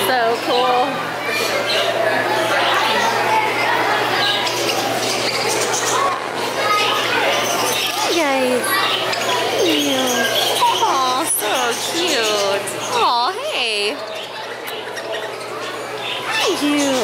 So cool. Hey guys. Oh, so cute. Oh, hey. Hi, you.